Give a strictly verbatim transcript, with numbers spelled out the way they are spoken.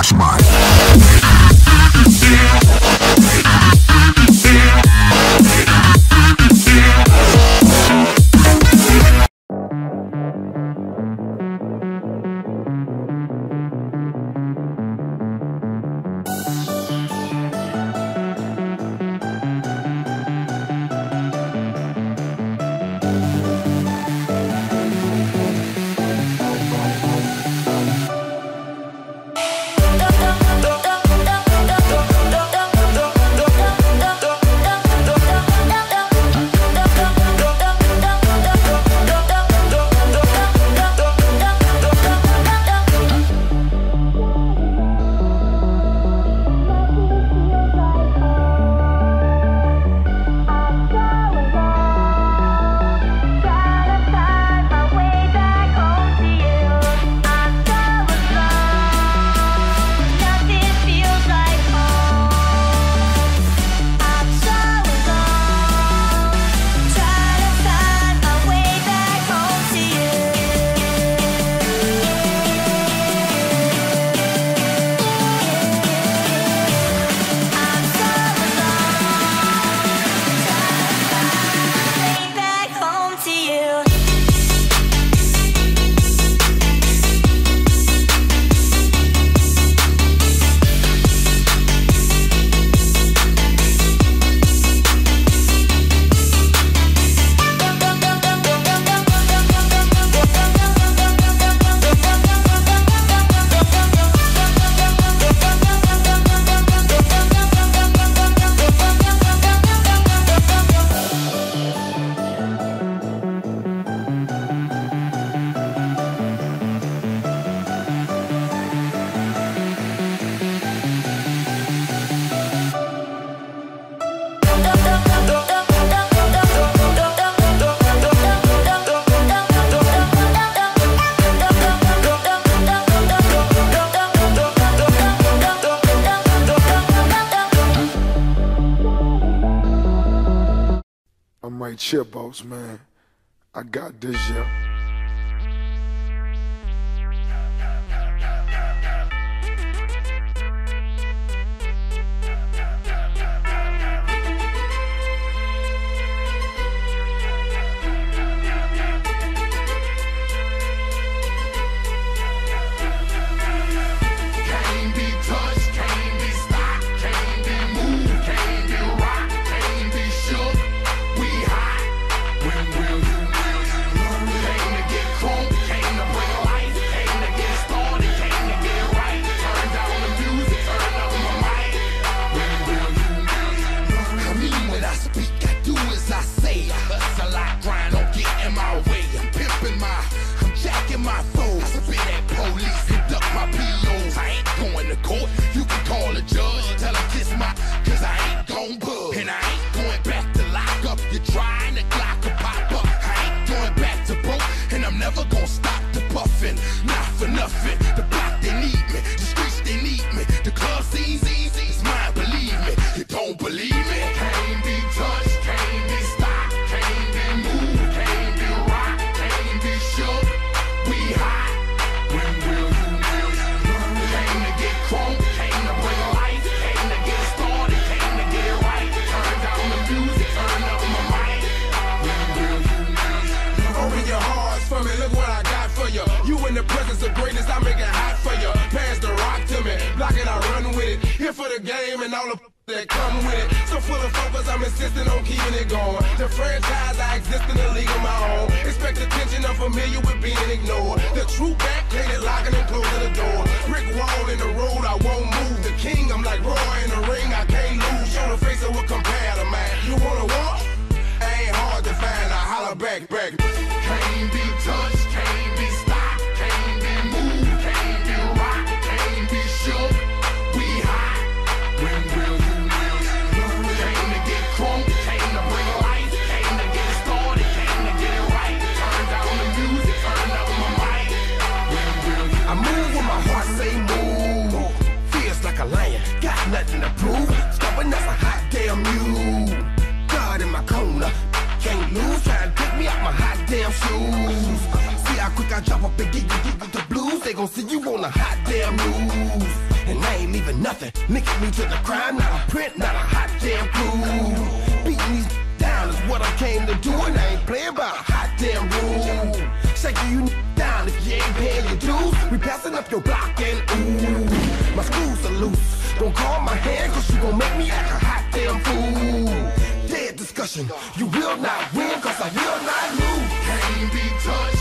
Flashman. I'm right here, boss man. I got this, yeah. Game and all the that come with it. So full of focus, I'm insisting on keeping it going. The franchise, I exist in a league of my own. Expect attention, I'm familiar with being ignored. The true back, plated locking and closing the door. Brick wall in the road, I won't move. The king, I'm like Roy in the ring, I can't lose. Show the face of what compare to man. You wanna walk? Ain't hard to find, I holler back, back. Can't be touched, can't be stopped, can't be moved, can't be rocked, can't be shook. We high. When will you will you came to get crunk, came to bring life, came to get started, came to get it right. Turn down the music, turn up my mic. When will you I move when my heart say move. Feels like a lion, got nothing to prove. Stubborn as a hot damn mule. God in my corner, can't lose. Try to take me out my hot damn shoes. See how quick I drop up and get you, get you the blues. They gon' see you on the hot damn news. and I ain't leaving nothing. Linking me to the crime, not a print, not a hot damn clue. Beating these down is what I came to do, and I ain't playing by a hot damn rule. Shaking you down if you ain't paying your dues. We passing up your block and ooh, my screws are loose. Don't call my hand, cause you gon' make me act a hot damn fool. Dead discussion, you will not win, cause I will not lose. Can't be touched.